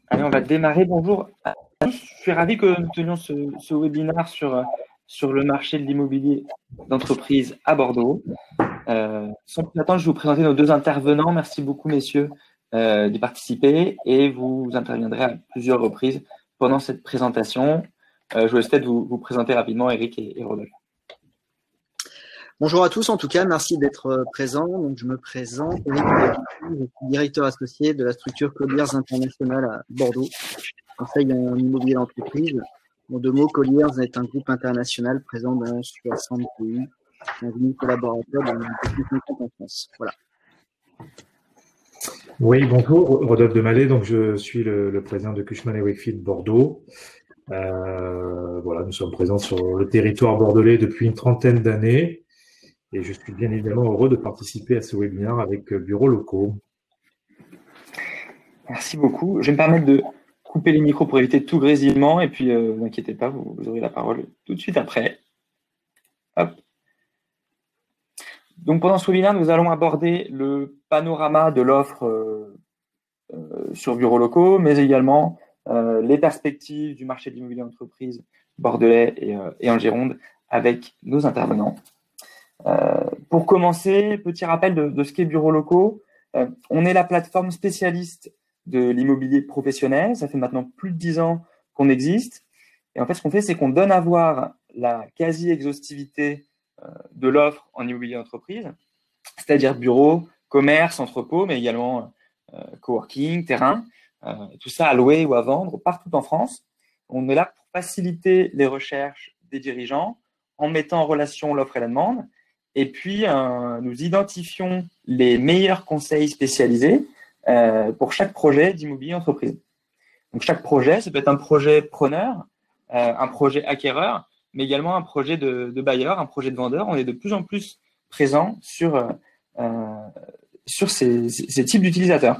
Allez, on va démarrer. Bonjour à tous. Je suis ravi que nous tenions ce webinaire sur le marché de l'immobilier d'entreprise à Bordeaux. Sans plus attendre, je vais vous présenter nos deux intervenants. Merci beaucoup, messieurs, d'y participer et vous interviendrez à plusieurs reprises pendant cette présentation. Je vous laisse peut-être vous présenter rapidement, Eric et Rodolphe. Bonjour à tous, en tout cas, merci d'être présents. Donc, je me présente, Eric Devitou, je suis directeur associé de la structure Colliers International à Bordeaux, conseil en immobilier d'entreprise. En deux mots, Colliers est un groupe international présent dans 60 pays, 15 000 collaborateurs dans plus de 50 en France. Voilà. Oui, bonjour, Rodolphe Demallet, donc je suis le président de Cushman & Wakefield Bordeaux. Voilà, nous sommes présents sur le territoire bordelais depuis une trentaine d'années et je suis bien évidemment heureux de participer à ce webinaire avec Bureaux Locaux. Merci beaucoup. Je vais me permettre de couper les micros pour éviter tout grésillement et puis ne vous inquiétez pas, vous aurez la parole tout de suite après. Hop. Donc pendant ce webinaire, nous allons aborder le panorama de l'offre sur Bureaux Locaux, mais également les perspectives du marché de l'immobilier d'entreprise bordelais et en Gironde avec nos intervenants. Pour commencer, petit rappel de ce qu'est Bureaux Locaux. On est la plateforme spécialiste de l'immobilier professionnel. Ça fait maintenant plus de 10 ans qu'on existe. Et en fait, ce qu'on fait, c'est qu'on donne à voir la quasi-exhaustivité de l'offre en immobilier d'entreprise, c'est-à-dire bureaux, commerce, entrepôts, mais également coworking, terrain, tout ça à louer ou à vendre partout en France. On est là pour faciliter les recherches des dirigeants en mettant en relation l'offre et la demande. Et puis, nous identifions les meilleurs conseils spécialisés pour chaque projet d'immobilier entreprise. Donc, chaque projet, ça peut être un projet preneur, un projet acquéreur, mais également un projet de bailleur, un projet de vendeur. On est de plus en plus présent sur ces types d'utilisateurs.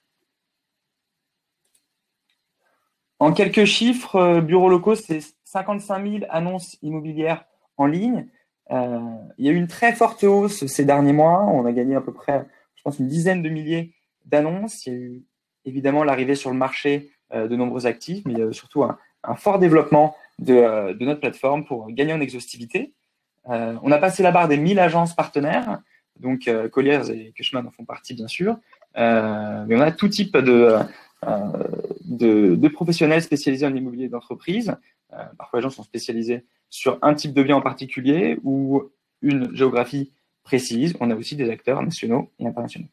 En quelques chiffres, Bureaux Locaux, c'est 55 000 annonces immobilières en ligne. Il y a eu une très forte hausse ces derniers mois. On a gagné à peu près, je pense, une dizaine de milliers d'annonces. Il y a eu évidemment l'arrivée sur le marché de nombreux actifs, mais il y a surtout un fort développement de notre plateforme pour gagner en exhaustivité. On a passé la barre des 1000 agences partenaires, donc Colliers et Cushman en font partie bien sûr, mais on a tout type de professionnels spécialisés en immobilier d'entreprise. Parfois, les gens sont spécialisés sur un type de bien en particulier ou une géographie précise. On a aussi des acteurs nationaux et internationaux.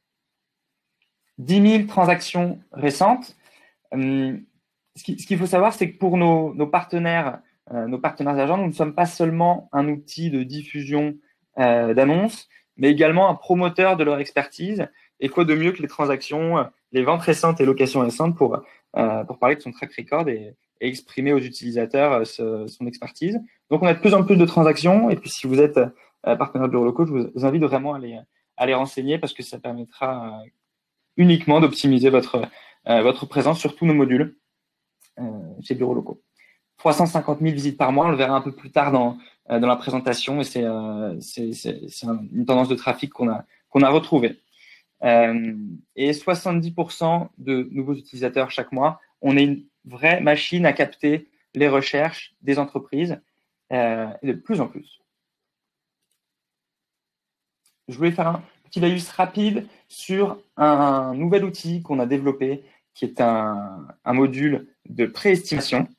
10 000 transactions récentes. Ce qu'il faut savoir, c'est que pour nos partenaires agents, nous ne sommes pas seulement un outil de diffusion d'annonces, mais également un promoteur de leur expertise. Et quoi de mieux que les transactions, les ventes récentes et locations récentes pour parler de son track record et exprimer aux utilisateurs son expertise. Donc, on a de plus en plus de transactions. Et puis, si vous êtes partenaire de Bureaux Locaux, je vous invite vraiment à les renseigner parce que ça permettra uniquement d'optimiser votre présence sur tous nos modules chez Bureaux Locaux. 350 000 visites par mois, on le verra un peu plus tard dans la présentation, et c'est une tendance de trafic qu'on a retrouvée. Et 70% de nouveaux utilisateurs chaque mois. On est une vraie machine à capter les recherches des entreprises, et de plus en plus. Je voulais faire un petit laïus rapide sur un nouvel outil qu'on a développé, qui est un module de préestimation.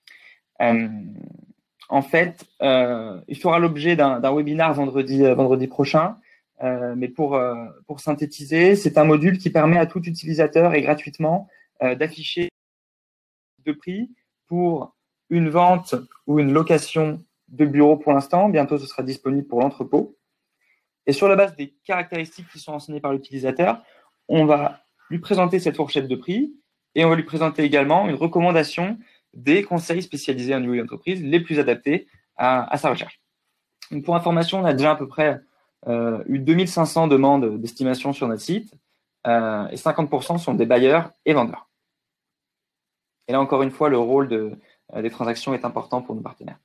En fait, il fera l'objet d'un webinaire vendredi prochain. Mais pour synthétiser, c'est un module qui permet à tout utilisateur et gratuitement d'afficher de prix pour une vente ou une location de bureau pour l'instant. Bientôt, ce sera disponible pour l'entrepôt. Et sur la base des caractéristiques qui sont renseignées par l'utilisateur, on va lui présenter cette fourchette de prix et on va lui présenter également une recommandation des conseils spécialisés en immobilier d'entreprise les plus adaptés à sa recherche. Donc pour information, on a déjà à peu près eu 2500 demandes d'estimation sur notre site et 50% sont des bailleurs et vendeurs. Et là, encore une fois, le rôle des transactions est important pour nos partenaires.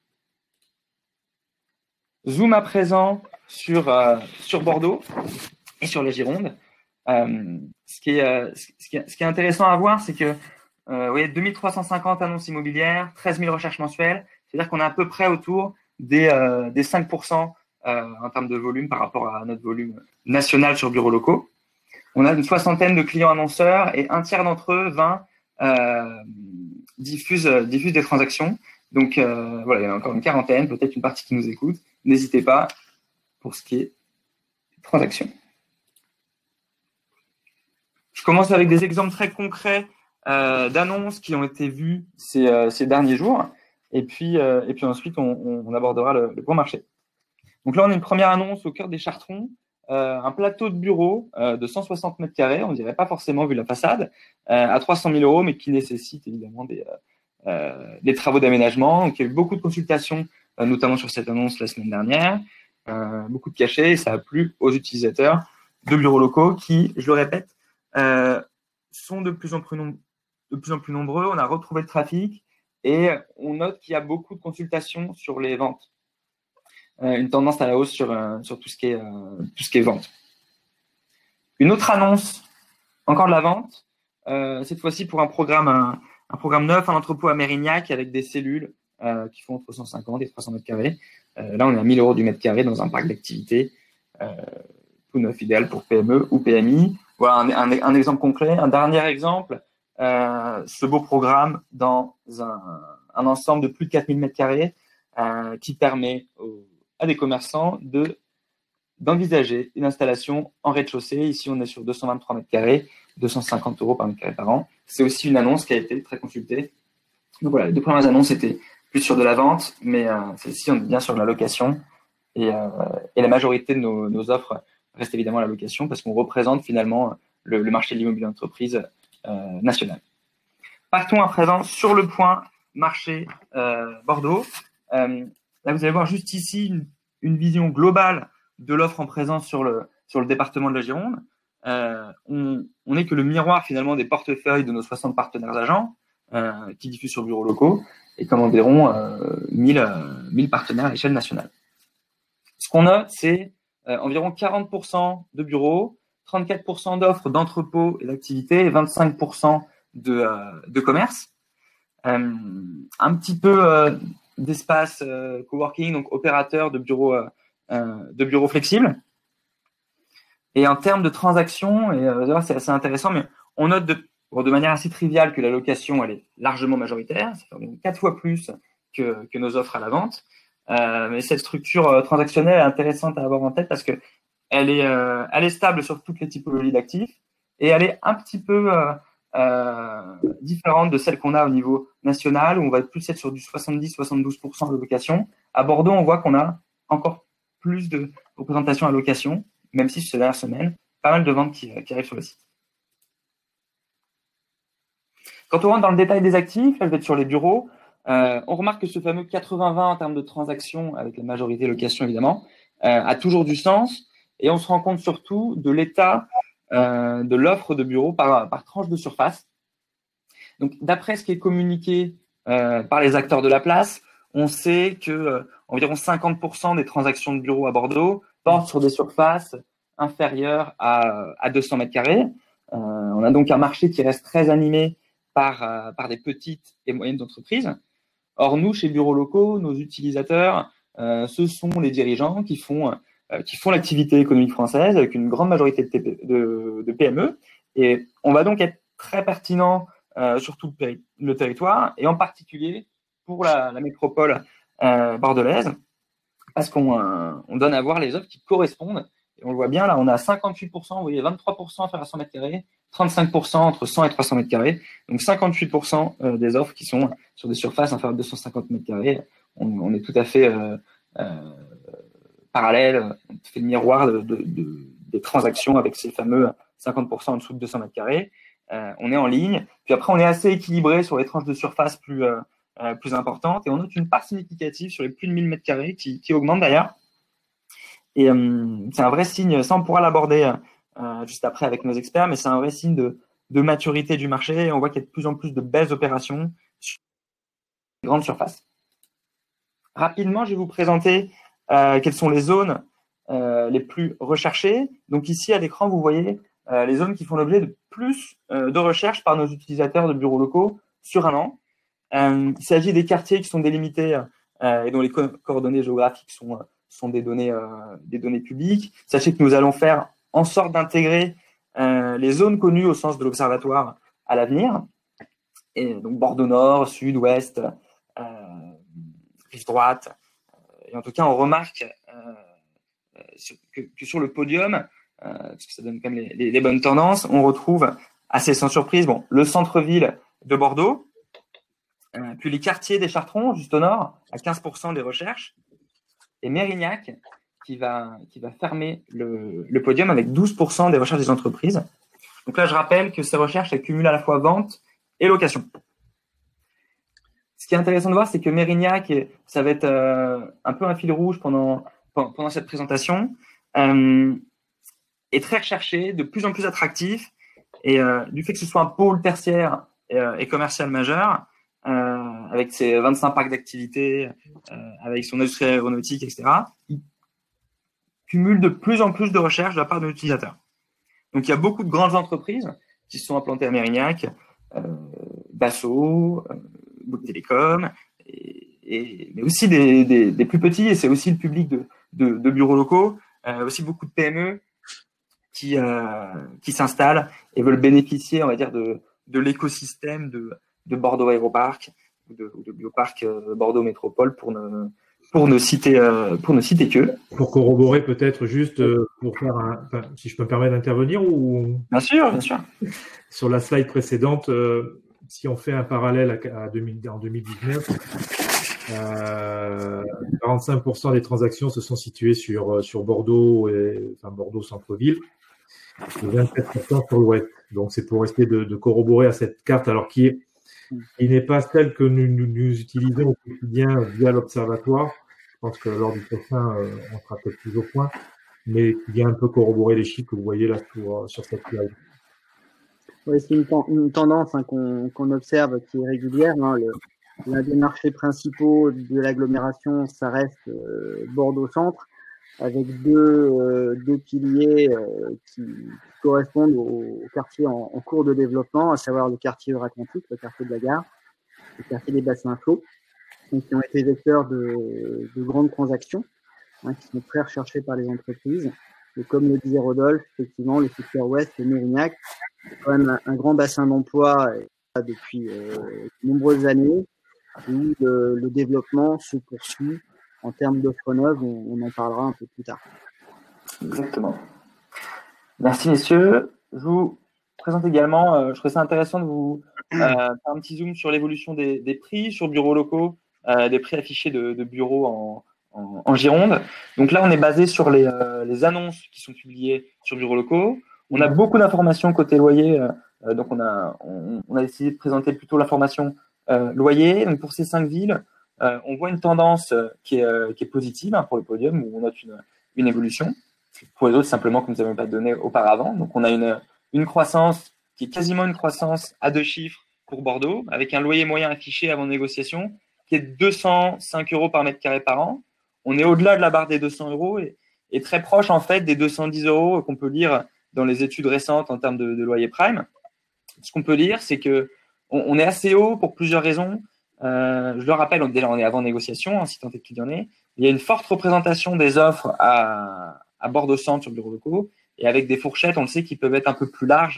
Zoom à présent sur Bordeaux et sur la Gironde. Ce qui est intéressant à voir, c'est que voyez, 2350 annonces immobilières, 13 000 recherches mensuelles. C'est-à-dire qu'on est à peu près autour des 5% en termes de volume par rapport à notre volume national sur bureaux locaux. On a une soixantaine de clients annonceurs et un tiers d'entre eux, 20, diffusent des transactions. Donc voilà, il y en a encore une quarantaine, peut-être une partie qui nous écoute. N'hésitez pas pour ce qui est transactions. Je commence avec des exemples très concrets d'annonces qui ont été vues ces derniers jours. Et puis ensuite, on abordera le grand marché. Donc là, on a une première annonce au cœur des Chartrons, un plateau de bureau de 160 mètres carrés, on ne dirait pas forcément vu la façade, à 300 000 €, mais qui nécessite évidemment des travaux d'aménagement. Donc il y a eu beaucoup de consultations, notamment sur cette annonce la semaine dernière, beaucoup de cachets, et ça a plu aux utilisateurs de bureaux locaux qui, je le répète, sont de plus en plus nombreux. On a retrouvé le trafic et on note qu'il y a beaucoup de consultations sur les ventes. Une tendance à la hausse sur tout ce qui est vente. Une autre annonce, encore de la vente, cette fois-ci pour un programme neuf, un entrepôt à Mérignac avec des cellules qui font entre 150 et 300 mètres carrés. Là, on est à 1 000 € du mètre carré dans un parc d'activité tout neuf, idéal pour PME ou PMI. Voilà un exemple concret. Un dernier exemple, ce beau programme dans un ensemble de plus de 4 000 mètres carrés qui permet à des commerçants d'envisager une installation en rez-de-chaussée. Ici, on est sur 223 mètres carrés, 250 € par mètre carré par an. C'est aussi une annonce qui a été très consultée. Donc voilà, les deux premières annonces étaient plus sur de la vente, mais celle-ci, on est bien sur de la location. Et la majorité de nos offres restent évidemment à la location parce qu'on représente finalement le marché de l'immobilier d'entreprise national. Partons à présent sur le point marché Bordeaux. Là, vous allez voir juste ici une vision globale de l'offre en présence sur le département de la Gironde. On n'est que le miroir finalement des portefeuilles de nos 60 partenaires agents qui diffusent sur bureaux locaux et comme environ 1000 partenaires à l'échelle nationale. Ce qu'on note, c'est environ 40% de bureaux, 34% d'offres d'entrepôts et d'activités et 25% de commerce. Un petit peu d'espace coworking, donc opérateur de bureaux flexibles. Et en termes de transactions, et c'est assez intéressant, mais on note de manière assez triviale que la location, elle est largement majoritaire, ça fait environ 4 fois plus que nos offres à la vente. Mais cette structure transactionnelle est intéressante à avoir en tête parce que elle est stable sur toutes les typologies d'actifs et elle est un petit peu différente de celle qu'on a au niveau national où on va plus être sur du 70-72% de location. À Bordeaux, on voit qu'on a encore plus de représentation à location, même si ces dernières semaines, pas mal de ventes qui arrivent sur le site. Quand on rentre dans le détail des actifs, là je vais être sur les bureaux, on remarque que ce fameux 80-20 en termes de transactions, avec la majorité location évidemment, a toujours du sens et on se rend compte surtout de l'état de l'offre de bureaux par tranche de surface. Donc, d'après ce qui est communiqué par les acteurs de la place, on sait que environ 50% des transactions de bureaux à Bordeaux portent sur des surfaces inférieures à 200 mètres carrés. On a donc un marché qui reste très animé par des petites et moyennes entreprises. Or, nous, chez Bureaux Locaux, nos utilisateurs, ce sont les dirigeants qui font l'activité économique française avec une grande majorité de PME. Et on va donc être très pertinent sur tout le territoire et en particulier pour la métropole bordelaise parce qu'on donne à voir les offres qui correspondent. Et on le voit bien, là, on a 58%, vous voyez, 23% faire à 100 mètres carrés, 35% entre 100 et 300 mètres carrés. Donc, 58% des offres qui sont sur des surfaces inférieures à 250 mètres carrés. On est tout à fait parallèle, on fait le miroir des transactions avec ces fameux 50% en dessous de 200 mètres carrés. On est en ligne. Puis après, on est assez équilibré sur les tranches de surface plus importantes. Et on note une part significative sur les plus de 1000 mètres carrés qui augmente d'ailleurs. Et c'est un vrai signe, ça on pourra l'aborder juste après avec nos experts, mais c'est un vrai signe de maturité du marché. On voit qu'il y a de plus en plus de belles opérations sur les grandes surfaces. Rapidement, je vais vous présenter quelles sont les zones les plus recherchées. Donc ici, à l'écran, vous voyez les zones qui font l'objet de plus de recherches par nos utilisateurs de bureaux locaux sur un an. Il s'agit des quartiers qui sont délimités et dont les coordonnées géographiques sont des données publiques. Sachez que nous allons faire en sorte d'intégrer les zones connues au sens de l'observatoire à l'avenir. Et donc Bordeaux Nord, Sud, Ouest, rive droite. Et en tout cas, on remarque que sur le podium, parce que ça donne quand même les bonnes tendances, on retrouve assez sans surprise le centre-ville de Bordeaux, puis les quartiers des Chartrons, juste au nord, à 15% des recherches, et Mérignac, qui va fermer le podium avec 12% des recherches des entreprises. Donc là, je rappelle que ces recherches accumulent à la fois vente et location. Ce qui est intéressant de voir, c'est que Mérignac, ça va être un peu un fil rouge pendant cette présentation, est très recherché, de plus en plus attractif, et du fait que ce soit un pôle tertiaire et commercial majeur, avec ses 25 parcs d'activités, avec son industrie aéronautique, etc., il cumule de plus en plus de recherches de la part de l'utilisateur. Donc, il y a beaucoup de grandes entreprises qui se sont implantées à Mérignac, Dassault, Bouygues Télécom, mais aussi des plus petits, et c'est aussi le public de bureaux locaux, aussi beaucoup de PME qui s'installent et veulent bénéficier, on va dire, de l'écosystème de Bordeaux Aéroparc ou de Bioparc Bordeaux Métropole pour ne citer que. Pour corroborer peut-être juste, pour faire si je peux me permettre d'intervenir ou. Bien sûr. Sur la slide précédente, si on fait un parallèle en 2019, 45% des transactions se sont situées sur Bordeaux, Bordeaux centre-ville, et 27% sur l'ouest. Donc c'est pour essayer de corroborer à cette carte, alors qui n'est pas celle que nous utilisons au quotidien via l'observatoire. Je pense que lors du prochain, on sera peut-être plus au point, mais qui vient un peu corroborer les chiffres que vous voyez là sur cette slide. Oui, c'est une tendance qu'on observe qui est régulière. L'un des marchés principaux de l'agglomération, ça reste Bordeaux-Centre, avec deux piliers qui correspondent au quartier en cours de développement, à savoir le quartier Euratlantique, le quartier de la Gare, le quartier des bassins flots, qui ont été vecteurs de grandes transactions, qui sont très recherchées par les entreprises. Et comme le disait Rodolphe, effectivement, le secteur ouest, le Mérignac, c'est quand même un grand bassin d'emploi depuis de nombreuses années, où le développement se poursuit en termes d'offres neuves. On en parlera un peu plus tard. Exactement. Merci, messieurs. Je vous présente également, je trouve ça intéressant de vous faire un petit zoom sur l'évolution des prix sur bureaux locaux, des prix affichés de bureaux en Gironde. Donc là, on est basé sur les annonces qui sont publiées sur bureaux locaux. On a beaucoup d'informations côté loyer, donc on a décidé de présenter plutôt l'information loyer. Donc pour ces 5 villes, on voit une tendance qui est positive pour le podium, où on note une évolution. Pour les autres, simplement que nous n'avons pas donné auparavant. Donc on a une croissance qui est quasiment une croissance à 2 chiffres pour Bordeaux, avec un loyer moyen affiché avant négociation qui est de 205 € par mètre carré par an. On est au-delà de la barre des 200 € et très proche en fait des 210 € qu'on peut lire dans les études récentes en termes de loyer prime. Ce qu'on peut lire, c'est que on est assez haut pour plusieurs raisons. Je le rappelle, on est avant négociation, si tant est qu'il y en ait. Il y a une forte représentation des offres à Bordeaux-Centre sur bureaux locaux, et avec des fourchettes, on le sait, qui peuvent être un peu plus larges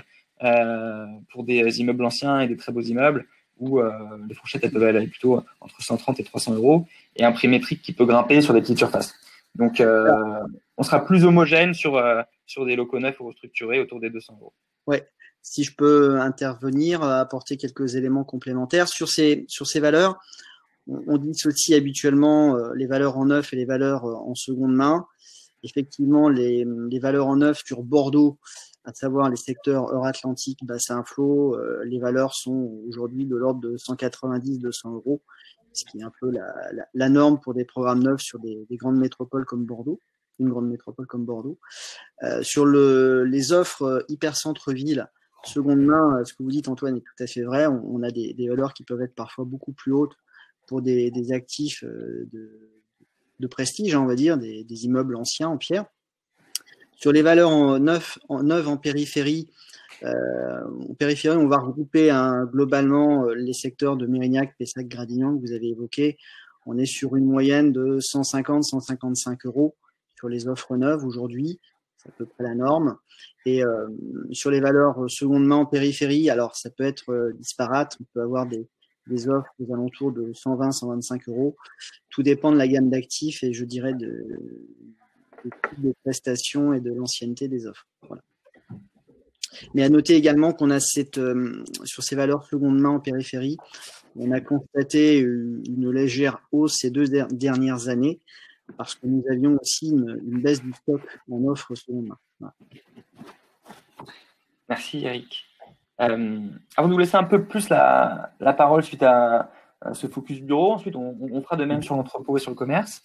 pour des immeubles anciens et des très beaux immeubles, où les fourchettes elles peuvent aller plutôt entre 130 et 300 €, et un prix métrique qui peut grimper sur des petites surfaces. Donc, on sera plus homogène sur des locaux neufs ou restructurés autour des 200 €. Ouais. Si je peux intervenir, apporter quelques éléments complémentaires sur ces valeurs. On dissocie habituellement les valeurs en neuf et les valeurs en seconde main. Effectivement, les valeurs en neuf sur Bordeaux, à savoir les secteurs Euratlantique, bassin flot, les valeurs sont aujourd'hui de l'ordre de 190-200 €, ce qui est un peu la norme pour des programmes neufs sur des grandes métropoles comme Bordeaux, une grande métropole comme Bordeaux. Sur les offres hyper centre-ville, seconde main, ce que vous dites, Antoine, est tout à fait vrai. On a des valeurs qui peuvent être parfois beaucoup plus hautes pour des actifs de prestige, on va dire, des immeubles anciens en pierre. Sur les valeurs neuves en périphérie, on va regrouper globalement les secteurs de Mérignac, Pessac, Gradignan que vous avez évoqués. On est sur une moyenne de 150-155 € sur les offres neuves aujourd'hui. C'est à peu près la norme. Et sur les valeurs seconde main en périphérie, alors ça peut être disparate. On peut avoir des offres aux alentours de 120-125 €. Tout dépend de la gamme d'actifs et je dirais des prestations et de l'ancienneté des offres. Voilà. Mais à noter également qu'on a sur ces valeurs seconde main en périphérie, on a constaté une légère hausse ces 2 dernières années parce que nous avions aussi une baisse du stock en offre seconde main. Voilà. Merci Eric. Avant de vous laisser un peu plus la parole suite à ce focus bureau, ensuite on fera de même sur l'entrepôt et sur le commerce.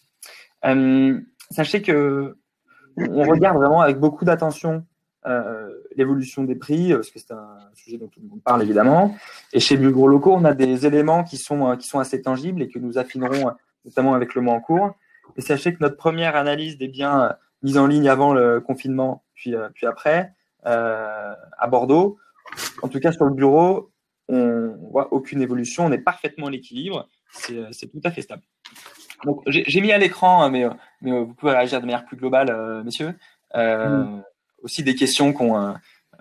Sachez que on regarde vraiment avec beaucoup d'attention l'évolution des prix, parce que c'est un sujet dont tout le monde parle évidemment. Et chez Bureau-Locaux, on a des éléments qui sont assez tangibles et que nous affinerons notamment avec le mois en cours. Et sachez que notre première analyse des biens mis en ligne avant le confinement, puis après, à Bordeaux, en tout cas sur le bureau, on voit aucune évolution, on est parfaitement à l'équilibre, c'est tout à fait stable. Donc j'ai mis à l'écran, mais vous pouvez réagir de manière plus globale, messieurs. Aussi des questions qu'on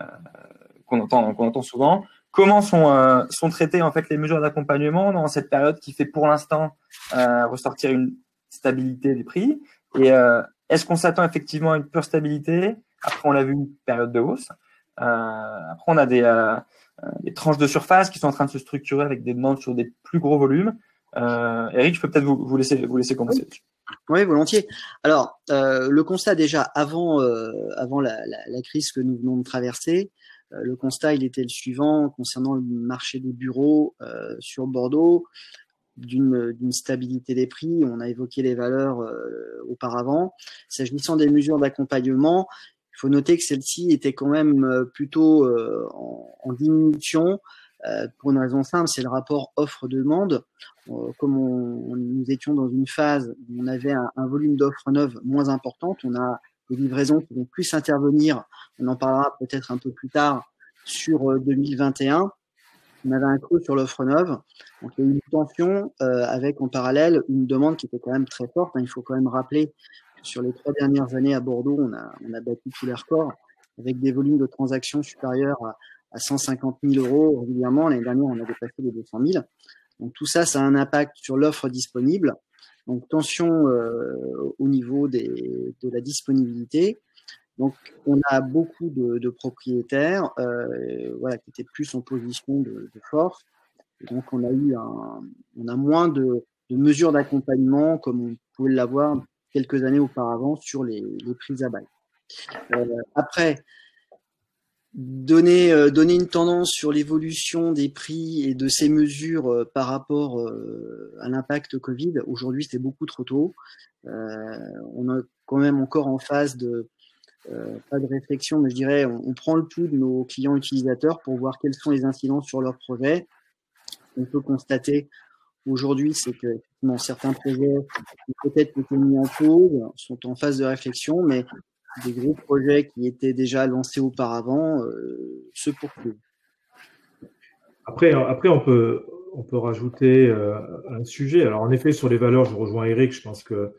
entend souvent. Comment sont traitées en fait les mesures d'accompagnement dans cette période qui fait pour l'instant ressortir une stabilité des prix, et est-ce qu'on s'attend effectivement à une pure stabilité? Après, on l'a vu, une période de hausse. Après, on a des tranches de surface qui sont en train de se structurer avec des demandes sur des plus gros volumes. Eric, je peux peut-être vous laisser commencer. Oui, volontiers. Alors, le constat déjà avant la crise que nous venons de traverser, le constat il était le suivant concernant le marché des bureaux sur Bordeaux, d'une stabilité des prix. On a évoqué les valeurs auparavant. S'agissant des mesures d'accompagnement, il faut noter que celles-ci étaient quand même plutôt en diminution. Pour une raison simple, c'est le rapport offre-demande. Comme nous étions dans une phase où on avait un volume d'offres neuves moins importante, on a des livraisons qui vont plus intervenir, on en parlera peut-être un peu plus tard, sur 2021. On avait un creux sur l'offre neuve, donc il y a eu une tension avec en parallèle une demande qui était quand même très forte. Il faut quand même rappeler que sur les 3 dernières années à Bordeaux, on a battu tous les records avec des volumes de transactions supérieurs à 150 000 € régulièrement. L'année dernière, on a dépassé les 200 000. Donc tout ça, ça a un impact sur l'offre disponible. Donc tension au niveau de la disponibilité. Donc on a beaucoup de propriétaires qui étaient plus en position de force. Et donc on a moins de mesures d'accompagnement comme on pouvait l'avoir quelques années auparavant sur les prises à bail. Après, donner une tendance sur l'évolution des prix et de ces mesures par rapport à l'impact Covid, aujourd'hui c'est beaucoup trop tôt. On est quand même encore en phase pas de réflexion, mais je dirais on prend le pouls de nos clients utilisateurs pour voir quelles sont les incidences sur leurs projets. On peut constater aujourd'hui, c'est que effectivement, certains projets qui peut-être été mis en pause sont en phase de réflexion, mais des gros projets qui étaient déjà lancés auparavant se poursuivent. Après, on peut rajouter un sujet. Alors, en effet, sur les valeurs, je rejoins Eric. Je pense que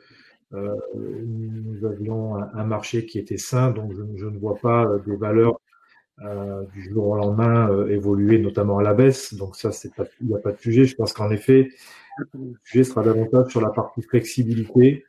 nous avions un marché qui était sain, donc je ne vois pas des valeurs du jour au lendemain évoluer, notamment à la baisse. Donc ça, il n'y a pas de sujet. Je pense qu'en effet, le sujet sera davantage sur la partie flexibilité,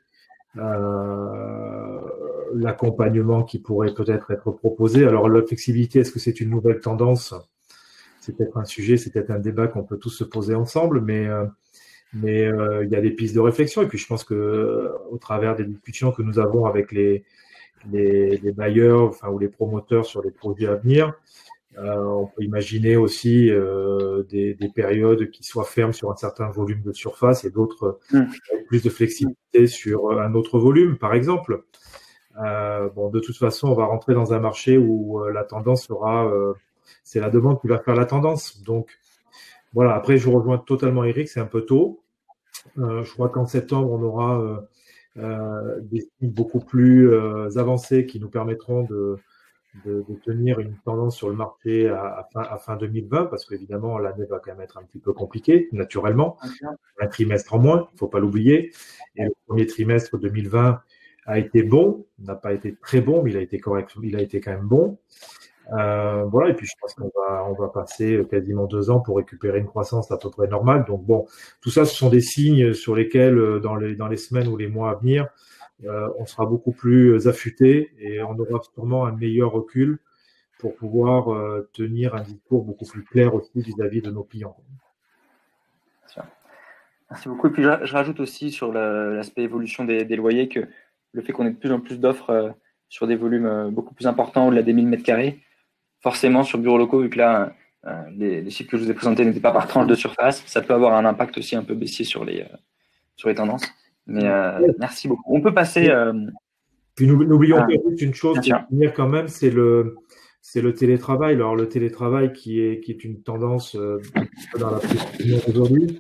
l'accompagnement qui pourrait peut-être être proposé. Alors la flexibilité, est-ce que c'est une nouvelle tendance? C'est peut-être un sujet, c'est peut-être un débat qu'on peut tous se poser ensemble, mais il y a des pistes de réflexion. Et puis je pense que au travers des discussions que nous avons avec les bailleurs, ou les promoteurs sur les produits à venir, on peut imaginer aussi des périodes qui soient fermes sur un certain volume de surface et d'autres avec plus de flexibilité sur un autre volume, par exemple. De toute façon, on va rentrer dans un marché où la tendance sera, c'est la demande qui va faire la tendance. Donc voilà. Après, je rejoins totalement Eric, c'est un peu tôt. Je crois qu'en septembre, on aura des sites beaucoup plus avancés qui nous permettront de tenir une tendance sur le marché à fin 2020, parce qu'évidemment, l'année va quand même être un petit peu compliquée, naturellement. Un trimestre en moins, il ne faut pas l'oublier. Et le premier trimestre 2020 a été bon, n'a pas été très bon, mais il a été correct, il a été quand même bon. Voilà, et puis je pense on va passer quasiment 2 ans pour récupérer une croissance à peu près normale. Donc bon, tout ça, ce sont des signes sur lesquels, dans les semaines ou les mois à venir, on sera beaucoup plus affûté et on aura sûrement un meilleur recul pour pouvoir tenir un discours beaucoup plus clair aussi vis-à-vis de nos clients. Merci beaucoup. Et puis je rajoute aussi sur l'aspect évolution des loyers que le fait qu'on ait de plus en plus d'offres sur des volumes beaucoup plus importants, au-delà des 1000 m², forcément sur bureaux locaux, vu que là, les chiffres que je vous ai présentés n'étaient pas par tranche de surface, ça peut avoir un impact aussi un peu baissier sur les tendances. Mais merci beaucoup. On peut passer. Puis n'oublions pas une chose pour finir quand même, c'est le télétravail. Alors le télétravail qui est une tendance dans la profession aujourd'hui.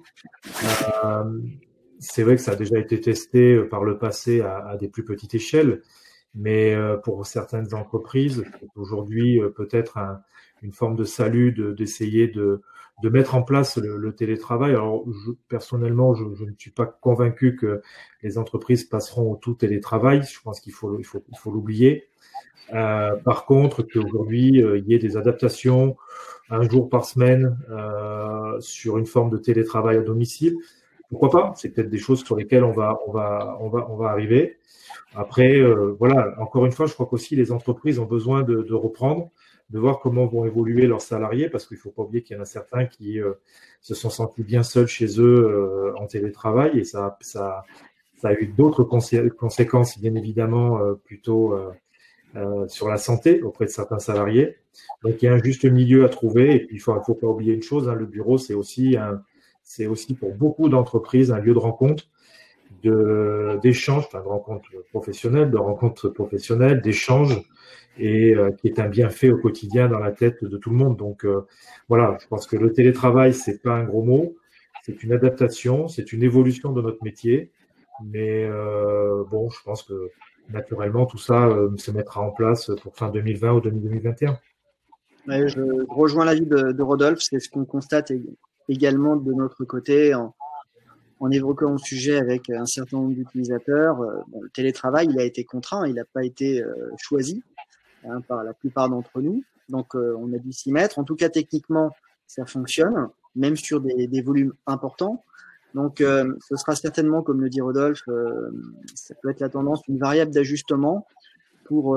C'est vrai que ça a déjà été testé par le passé à des plus petites échelles, mais pour certaines entreprises, c'est aujourd'hui peut-être une forme de salut d'essayer de mettre en place le télétravail. Alors, personnellement, je ne suis pas convaincu que les entreprises passeront au tout télétravail. Je pense qu'il faut l'oublier. Par contre, qu'aujourd'hui, il y ait des adaptations un jour par semaine sur une forme de télétravail à domicile, pourquoi pas? C'est peut-être des choses sur lesquelles on va arriver. Après, voilà, encore une fois, je crois qu'aussi les entreprises ont besoin de reprendre, de voir comment vont évoluer leurs salariés, parce qu'il ne faut pas oublier qu'il y en a certains qui se sont sentis bien seuls chez eux en télétravail, et ça a eu d'autres conséquences, bien évidemment, plutôt sur la santé auprès de certains salariés. Donc, il y a un juste milieu à trouver, et puis il faut pas oublier une chose, hein, le bureau, c'est aussi pour beaucoup d'entreprises un lieu de rencontre, d'échange, de rencontres professionnelles, d'échange, et qui est un bienfait au quotidien dans la tête de tout le monde. Donc voilà, je pense que le télétravail, c'est pas un gros mot, c'est une adaptation, c'est une évolution de notre métier, mais bon, je pense que naturellement tout ça se mettra en place pour fin 2020 ou 2021. Ouais, je rejoins l'avis de Rodolphe, c'est ce qu'on constate également de notre côté en évoquant le sujet avec un certain nombre d'utilisateurs. Le télétravail, il a été contraint, il n'a pas été choisi par la plupart d'entre nous. Donc, on a dû s'y mettre. En tout cas, techniquement, ça fonctionne, même sur des volumes importants. Donc, ce sera certainement, comme le dit Rodolphe, ça peut être la tendance, une variable d'ajustement pour,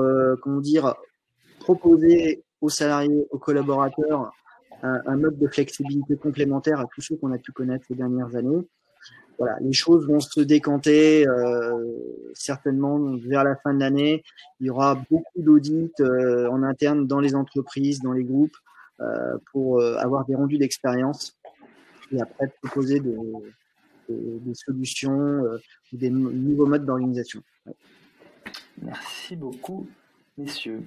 proposer aux salariés, aux collaborateurs, un mode de flexibilité complémentaire à tous ceux qu'on a pu connaître ces dernières années. Voilà, les choses vont se décanter certainement vers la fin de l'année. Il y aura beaucoup d'audits en interne dans les entreprises, dans les groupes, pour avoir des rendus d'expérience et après proposer des solutions, des nouveaux modes d'organisation. Ouais. Merci beaucoup, messieurs.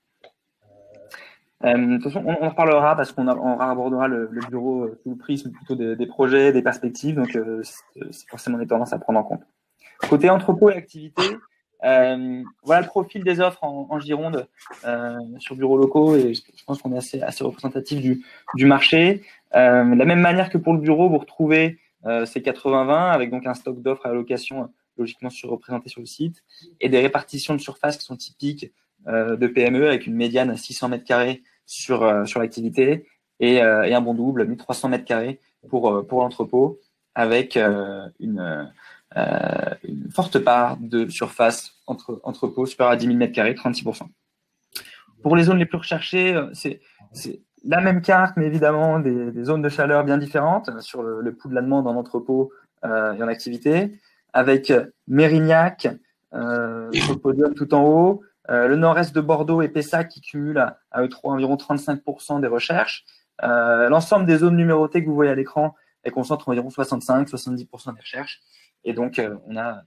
De toute façon, on en reparlera parce qu'on abordera le bureau sous le prisme plutôt des projets, des perspectives. Donc, c'est forcément des tendances à prendre en compte. Côté entrepôt et activité, voilà le profil des offres en Gironde sur bureaux locaux, et je pense qu'on est assez représentatif du marché. De la même manière que pour le bureau, vous retrouvez ces 80-20 avec donc un stock d'offres à location logiquement surreprésenté sur le site et des répartitions de surface qui sont typiques de PME avec une médiane à 600 m² sur l'activité et un bon double 1300 m² pour l'entrepôt avec une forte part de surface entrepôt supérieure à 10 000 m², 36%. Pour les zones les plus recherchées, c'est la même carte, mais évidemment des zones de chaleur bien différentes sur le pouls de la demande en entrepôt et en activité, avec Mérignac sur le podium tout en haut, le nord-est de Bordeaux et Pessac qui cumulent à eux trois environ 35% des recherches. L'ensemble des zones numérotées que vous voyez à l'écran, elles concentrent environ 65-70% des recherches. Et donc, on a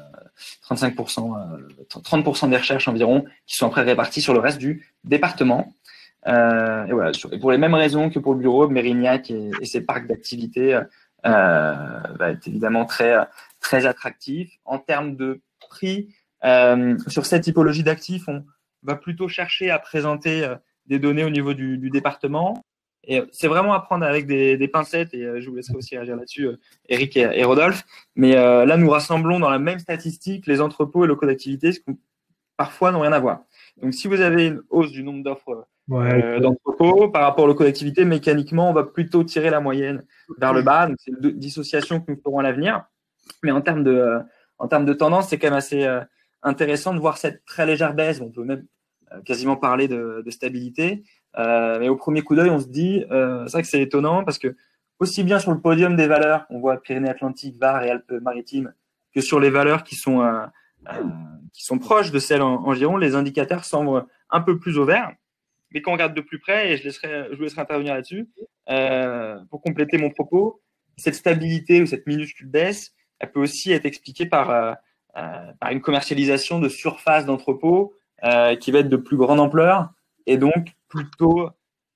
30% des recherches environ qui sont après réparties sur le reste du département. Et voilà, et pour les mêmes raisons que pour le bureau, Mérignac et ses parcs d'activités va être évidemment très, très attractif. En termes de prix sur cette typologie d'actifs, on va plutôt chercher à présenter des données au niveau du département. Et c'est vraiment à prendre avec des pincettes, et je vous laisserai aussi réagir là-dessus, Eric et Rodolphe. Mais là, nous rassemblons dans la même statistique les entrepôts et locaux d'activité, ce qui parfois n'ont rien à voir. Donc, si vous avez une hausse du nombre d'offres d'entrepôts par rapport aux locaux d'activité, mécaniquement, on va plutôt tirer la moyenne vers le bas. Donc, c'est une dissociation que nous ferons à l'avenir. Mais en termes de tendance, c'est quand même assez intéressant de voir cette très légère baisse. On peut même quasiment parler de stabilité. Mais au premier coup d'œil, on se dit, c'est vrai que c'est étonnant parce que aussi bien sur le podium des valeurs, on voit Pyrénées-Atlantiques, Var et Alpes-Maritimes, que sur les valeurs qui sont proches de celles en Gironde, les indicateurs semblent un peu plus au vert. Mais quand on regarde de plus près, et je vous laisserai intervenir là-dessus, pour compléter mon propos, cette stabilité ou cette minuscule baisse, elle peut aussi être expliquée par une commercialisation de surface d'entrepôts qui va être de plus grande ampleur et donc plutôt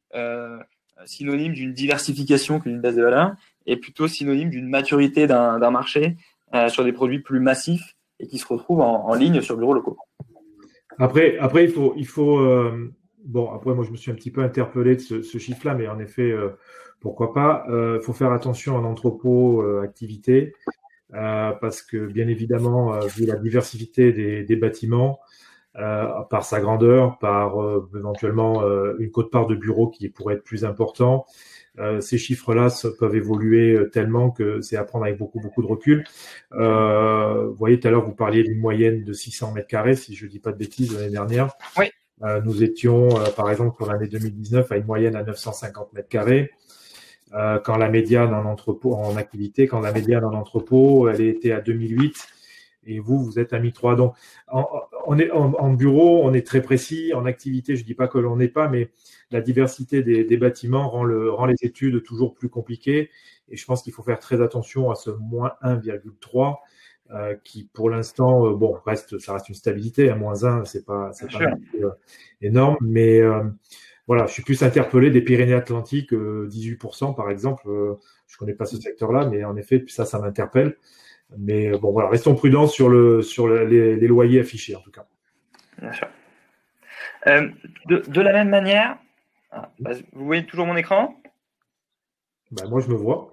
synonyme d'une diversification que d'une baisse de valeur et plutôt synonyme d'une maturité d'un marché sur des produits plus massifs et qui se retrouvent en ligne sur bureaux locaux. Après, il faut bon, après, moi, je me suis un petit peu interpellé de ce chiffre-là, mais en effet, pourquoi pas. Il faut faire attention en entrepôt, activité, parce que, bien évidemment, vu la diversité des bâtiments, par sa grandeur, par éventuellement une quote-part de bureaux qui pourrait être plus important, ces chiffres-là peuvent évoluer tellement que c'est à prendre avec beaucoup de recul. Vous voyez, tout à l'heure, vous parliez d'une moyenne de 600 mètres carrés, si je dis pas de bêtises, l'année dernière. Oui. Nous étions, par exemple, pour l'année 2019, à une moyenne à 950 mètres carrés. Quand la médiane en entrepôt, en activité, quand la médiane en entrepôt, elle était à 2008. Et vous êtes à 1003. Donc, en bureau, on est très précis. En activité, je dis pas que l'on n'est pas, mais la diversité des bâtiments rend les études toujours plus compliquées. Et je pense qu'il faut faire très attention à ce moins 1,3 qui, pour l'instant, ça reste une stabilité. À moins 1, c'est pas énorme, mais voilà, je suis plus interpellé des Pyrénées-Atlantiques, 18% par exemple. Je connais pas ce secteur-là, mais en effet, ça m'interpelle. Mais bon, voilà, restons prudents sur les loyers affichés, en tout cas. Bien sûr. De la même manière, vous voyez toujours mon écran ? Moi, je me vois.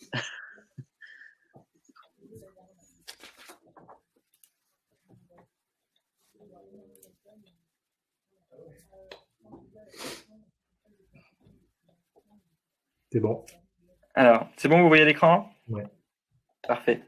C'est bon. Alors, c'est bon, vous voyez l'écran ? Oui. Parfait.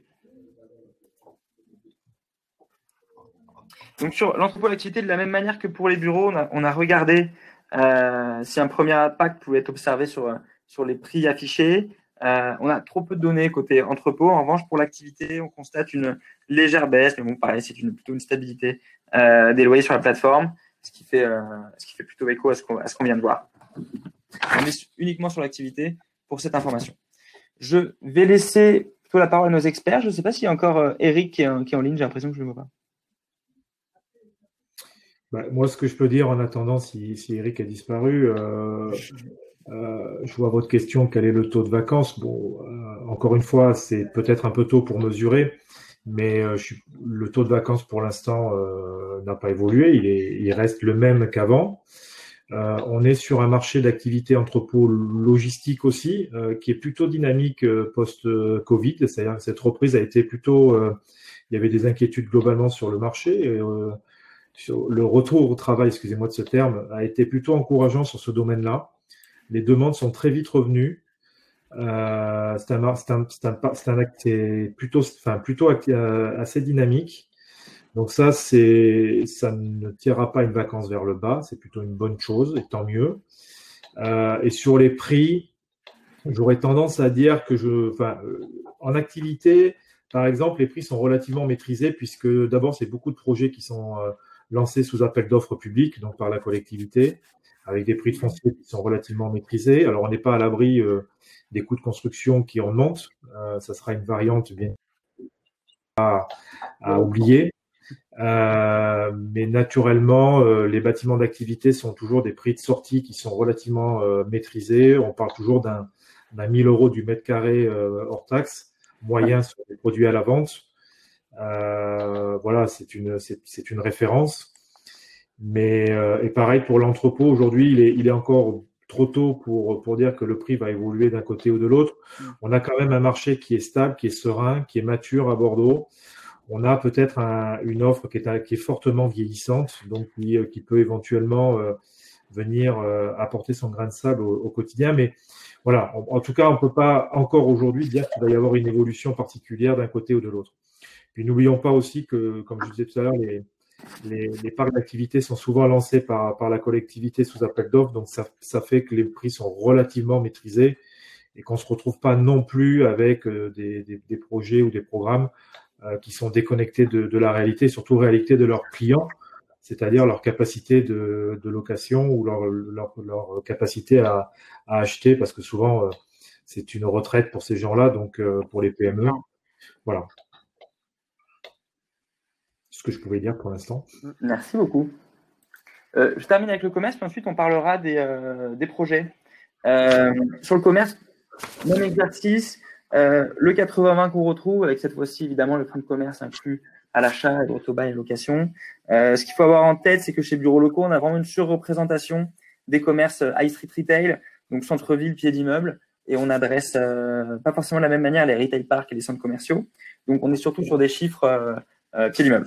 Donc, sur l'entrepôt d'activité, de la même manière que pour les bureaux, on a regardé si un premier impact pouvait être observé sur les prix affichés. On a trop peu de données côté entrepôt. En revanche, pour l'activité, on constate une légère baisse, mais bon, pareil, c'est plutôt une stabilité des loyers sur la plateforme, ce qui fait plutôt écho à ce qu'on vient de voir. On est uniquement sur l'activité pour cette information. Je vais laisser plutôt la parole à nos experts. Je ne sais pas s'il y a encore Eric qui est en ligne. J'ai l'impression que je ne le vois pas. Moi, ce que je peux dire en attendant, si Eric a disparu, je vois votre question, quel est le taux de vacances? Bon, encore une fois, c'est peut-être un peu tôt pour mesurer, mais le taux de vacances pour l'instant n'a pas évolué, il reste le même qu'avant. On est sur un marché d'activité entrepôt logistique aussi, qui est plutôt dynamique post-Covid, c'est-à-dire que cette reprise a été plutôt, il y avait des inquiétudes globalement sur le marché, et, le retour au travail, excusez-moi de ce terme, a été plutôt encourageant sur ce domaine-là. Les demandes sont très vite revenues. C'est plutôt assez dynamique. Donc ça ne tirera pas une vacance vers le bas, c'est plutôt une bonne chose, et tant mieux. Et sur les prix, j'aurais tendance à dire que en activité, par exemple, les prix sont relativement maîtrisés puisque d'abord, c'est beaucoup de projets qui sont lancés sous appel d'offres publiques, donc par la collectivité, avec des prix de foncier qui sont relativement maîtrisés. Alors, on n'est pas à l'abri des coûts de construction qui en montent. Ça sera une variante bien à oublier. Mais naturellement, les bâtiments d'activité sont toujours des prix de sortie qui sont relativement maîtrisés. On parle toujours d'un 1 000 € du mètre carré hors taxe, moyen sur les produits à la vente. Voilà, c'est une référence. Mais et pareil pour l'entrepôt, aujourd'hui, il est encore trop tôt pour dire que le prix va évoluer d'un côté ou de l'autre. On a quand même un marché qui est stable, qui est serein, qui est mature à Bordeaux. On a peut-être une offre qui est fortement vieillissante, donc qui peut éventuellement venir apporter son grain de sable au quotidien. Mais voilà, en tout cas, on ne peut pas encore aujourd'hui dire qu'il va y avoir une évolution particulière d'un côté ou de l'autre. Puis n'oublions pas aussi que, comme je disais tout à l'heure, les parcs d'activité sont souvent lancés par la collectivité sous appel d'offres, donc ça fait que les prix sont relativement maîtrisés et qu'on ne se retrouve pas non plus avec des projets ou des programmes qui sont déconnectés de la réalité, surtout réalité de leurs clients, c'est-à-dire leur capacité de location ou leur capacité à acheter, parce que souvent c'est une retraite pour ces gens-là, donc pour les PME. Voilà. Ce que je pouvais dire pour l'instant. Merci beaucoup. Je termine avec le commerce, puis ensuite on parlera des projets. Sur le commerce, même exercice, le 80-20 qu'on retrouve, avec cette fois-ci évidemment le fonds de commerce inclus à l'achat, et auto-bail et location. Ce qu'il faut avoir en tête, c'est que chez Bureau Locaux, on a vraiment une surreprésentation des commerces high street retail, donc centre-ville, pied d'immeuble, et on adresse pas forcément de la même manière les retail parks et les centres commerciaux. Donc on est surtout sur des chiffres pied d'immeuble.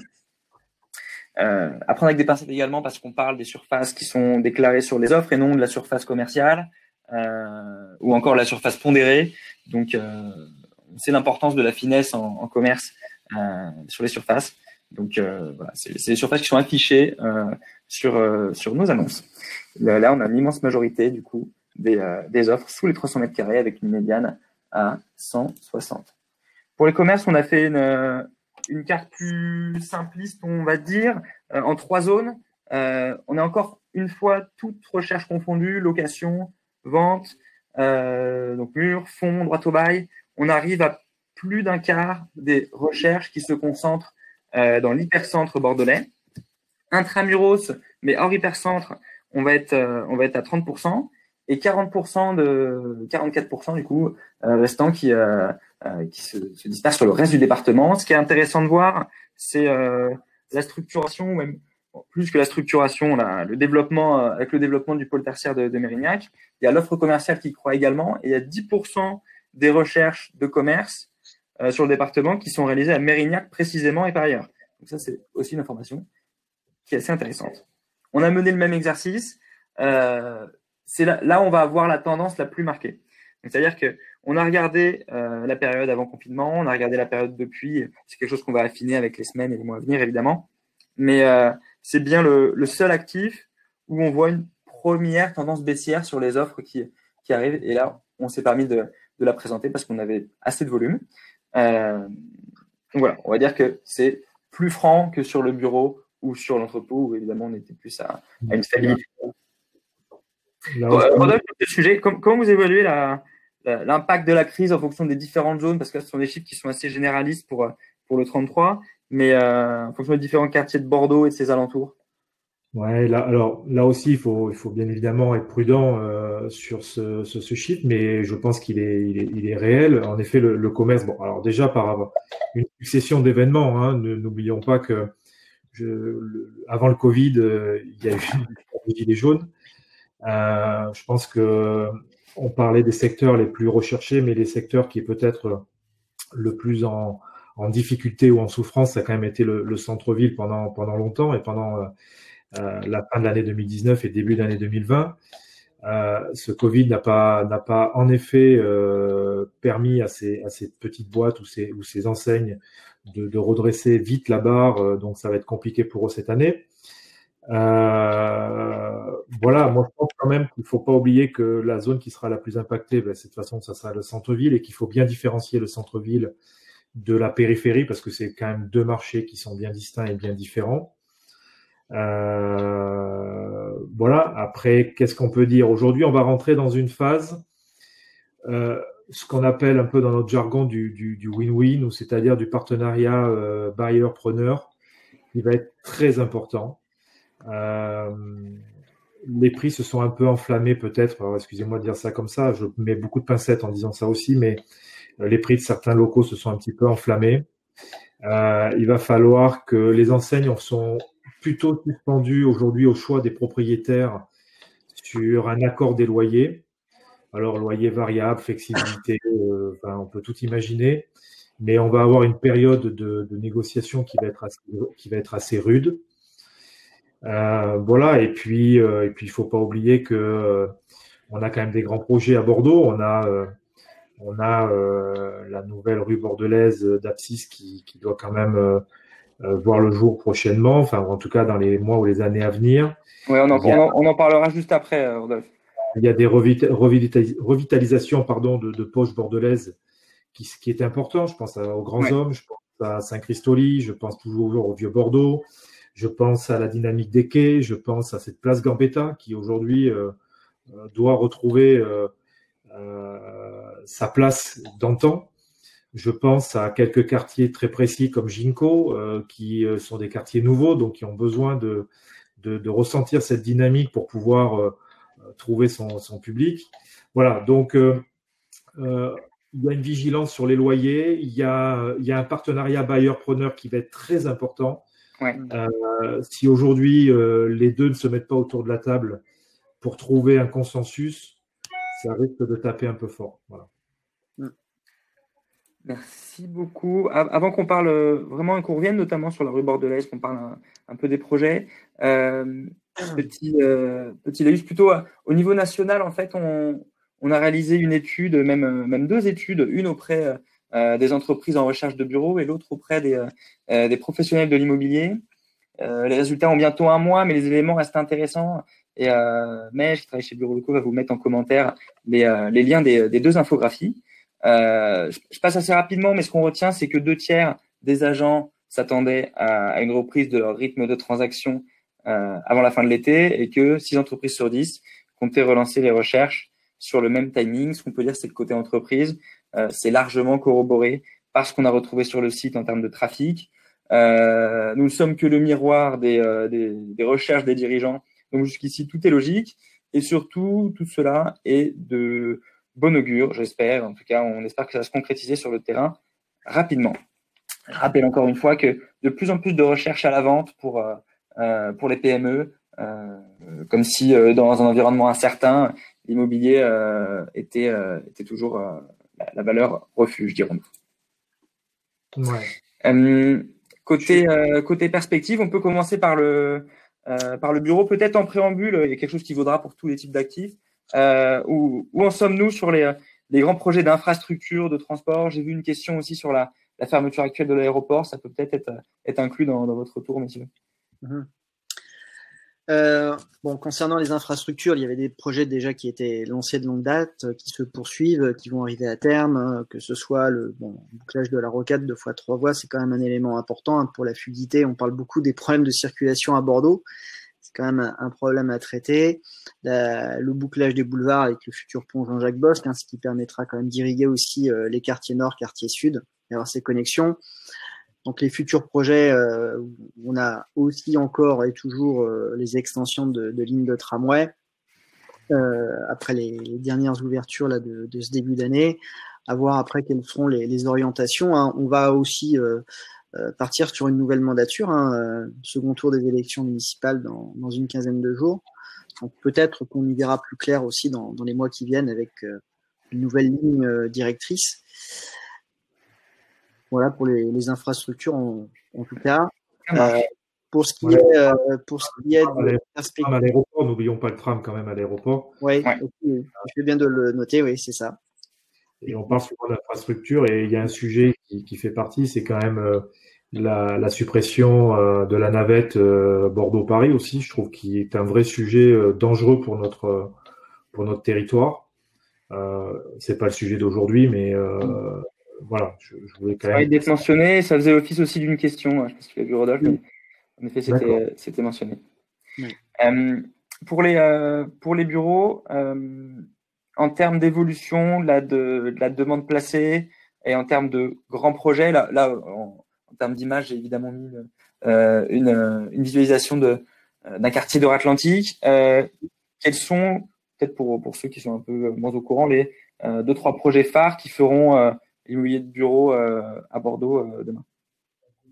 À prendre avec des pincettes également parce qu'on parle des surfaces qui sont déclarées sur les offres et non de la surface commerciale ou encore la surface pondérée. Donc, c'est l'importance de la finesse en commerce sur les surfaces. Donc, voilà, c'est les surfaces qui sont affichées sur nos annonces. Là, on a l'immense majorité du coup des offres sous les 300 mètres carrés avec une médiane à 160. Pour les commerces, on a fait une carte plus simpliste, on va dire, en 3 zones. On a encore une fois toute recherche confondue, location, vente, donc mur, fonds, droit au bail. On arrive à plus d'un quart des recherches qui se concentrent dans l'hypercentre bordelais. Intramuros, mais hors hypercentre, on va être à 30%. Et 44% du coup restant qui se dispersent sur le reste du département. Ce qui est intéressant de voir, c'est la structuration, ou même plus que la structuration, le développement avec le développement du pôle tertiaire de Mérignac. Il y a l'offre commerciale qui croît également, et il y a 10% des recherches de commerce sur le département qui sont réalisées à Mérignac précisément et par ailleurs. Donc ça, c'est aussi une information qui est assez intéressante. On a mené le même exercice. C'est là où on va avoir la tendance la plus marquée. C'est-à-dire qu'on a regardé la période avant confinement, on a regardé la période depuis. C'est quelque chose qu'on va affiner avec les semaines et les mois à venir, évidemment. Mais c'est bien le seul actif où on voit une première tendance baissière sur les offres qui arrivent. Et là, on s'est permis de la présenter parce qu'on avait assez de volume. Donc voilà, on va dire que c'est plus franc que sur le bureau ou sur l'entrepôt où évidemment on était plus à une stabilité. Rodolphe, sur ce sujet, comment vous évaluez l'impact de la crise en fonction des différentes zones? Parce que ce sont des chiffres qui sont assez généralistes pour le 33, mais en fonction des différents quartiers de Bordeaux et de ses alentours. Ouais, là aussi, il faut bien évidemment être prudent sur ce chiffre, mais je pense qu'il est réel. En effet, le commerce, bon, alors déjà par une succession d'événements, hein, n'oublions pas que avant le Covid, il y a eu les gilets jaunes. Je pense que on parlait des secteurs les plus recherchés, mais les secteurs qui est peut-être le plus en difficulté ou en souffrance, ça a quand même été le centre-ville pendant longtemps et pendant la fin de l'année 2019 et début de l'année 2020. Ce Covid n'a pas en effet permis à ces petites boîtes ou ces enseignes de redresser vite la barre, donc ça va être compliqué pour eux cette année. Voilà, moi je pense quand même qu'il ne faut pas oublier que la zone qui sera la plus impactée, de toute façon, ça sera le centre-ville et qu'il faut bien différencier le centre-ville de la périphérie parce que c'est quand même 2 marchés qui sont bien distincts et bien différents. Voilà, après, qu'est-ce qu'on peut dire? Aujourd'hui, on va rentrer dans une phase, ce qu'on appelle un peu dans notre jargon du win-win, ou c'est-à-dire du partenariat buyer-preneur, qui va être très important. Les prix se sont un peu enflammés peut-être, excusez-moi de dire ça comme ça, je mets beaucoup de pincettes en disant ça aussi, mais les prix de certains locaux se sont un petit peu enflammés. Il va falloir que les enseignes sont plutôt suspendues aujourd'hui au choix des propriétaires sur un accord des loyers. Alors, loyer variable, flexibilité, on peut tout imaginer, mais on va avoir une période de négociation qui va être assez rude. Voilà, et puis il faut pas oublier que on a quand même des grands projets à Bordeaux. On a la nouvelle rue bordelaise d'Apsis qui doit quand même voir le jour prochainement, enfin en tout cas dans les mois ou les années à venir. Ouais, on en parlera juste après, Rodolphe. Il y a des revitalisations de poches bordelaises qui est important. Je pense aux Grands Hommes, je pense à Saint-Christoli, je pense toujours au Vieux-Bordeaux, je pense à la dynamique des quais, je pense à cette place Gambetta qui aujourd'hui doit retrouver sa place d'antan. Je pense à quelques quartiers très précis comme Ginkgo, qui sont des quartiers nouveaux, donc qui ont besoin de ressentir cette dynamique pour pouvoir trouver son public. Voilà, donc il y a une vigilance sur les loyers, il y a un partenariat bailleur-preneur qui va être très important. Ouais. Si aujourd'hui les deux ne se mettent pas autour de la table pour trouver un consensus, ça risque de taper un peu fort. Voilà. Merci beaucoup. Avant qu'on parle vraiment et qu'on revienne notamment sur la rue bordelaise, qu'on parle un peu des projets, petit laïus, plutôt au niveau national, en fait, on a réalisé une étude, même deux études, une auprès des entreprises en recherche de bureaux et l'autre auprès des professionnels de l'immobilier. Les résultats ont bientôt un mois, mais les éléments restent intéressants. Et mais je travaille chez Bureau Locaux, va vous mettre en commentaire les liens des deux infographies. Je passe assez rapidement, mais ce qu'on retient, c'est que 2/3 des agents s'attendaient à une reprise de leur rythme de transaction avant la fin de l'été et que 6 entreprises sur 10 comptaient relancer les recherches sur le même timing. Ce qu'on peut dire, c'est que côté entreprise, c'est largement corroboré par ce qu'on a retrouvé sur le site en termes de trafic. Nous ne sommes que le miroir des recherches des dirigeants. Donc jusqu'ici, tout est logique. Et surtout, tout cela est de bon augure, j'espère. En tout cas, on espère que ça va se concrétiser sur le terrain rapidement. Je rappelle encore une fois que de plus en plus de recherches à la vente pour les PME, comme si dans un environnement incertain, l'immobilier était toujours la valeur refuge, dirons-nous. Ouais. Côté perspective, on peut commencer par le bureau, peut-être en préambule. Il y a quelque chose qui vaudra pour tous les types d'actifs. Où en sommes-nous sur les grands projets d'infrastructure, de transport? J'ai vu une question aussi sur la fermeture actuelle de l'aéroport. Ça peut peut-être être inclus dans votre tour, messieurs. Concernant les infrastructures, il y avait des projets déjà qui étaient lancés de longue date, qui se poursuivent, qui vont arriver à terme, que ce soit le bouclage de la rocade 2x3 voies, c'est quand même un élément important pour la fluidité. On parle beaucoup des problèmes de circulation à Bordeaux. C'est quand même un problème à traiter. Le bouclage des boulevards avec le futur pont Jean-Jacques Bosque, ce qui permettra quand même d'irriguer aussi les quartiers nord, quartiers sud, et avoir ces connexions. Donc les futurs projets, on a aussi encore et toujours les extensions de lignes de tramway après les dernières ouvertures là, de ce début d'année. À voir après quelles seront les orientations. On va aussi partir sur une nouvelle mandature, second tour des élections municipales dans une quinzaine de jours. Donc peut-être qu'on y verra plus clair aussi dans les mois qui viennent avec une nouvelle ligne directrice. Voilà pour les infrastructures en tout cas. Pour ce qui est de perspective à l'aéroport, n'oublions pas le tram quand même à l'aéroport. Oui, je fais bien de le noter, oui, c'est ça. Et on parle souvent d'infrastructure et il y a un sujet qui fait partie, c'est quand même la suppression de la navette Bordeaux-Paris aussi, je trouve, qui est un vrai sujet dangereux pour notre territoire. C'est pas le sujet d'aujourd'hui, mais voilà, je voulais quand même d'être mentionné. Ça faisait office aussi d'une question. Je pense qu'il a vu Rodolphe, mais en effet, c'était mentionné. Oui. Pour les bureaux, en termes d'évolution de la demande placée et en termes de grands projets, là en termes d'image, j'ai évidemment mis une visualisation d'un quartier de l'Atlantique. Quels sont, peut-être pour ceux qui sont un peu moins au courant, les 2-3 projets phares qui feront l'immobilier de bureau à Bordeaux demain?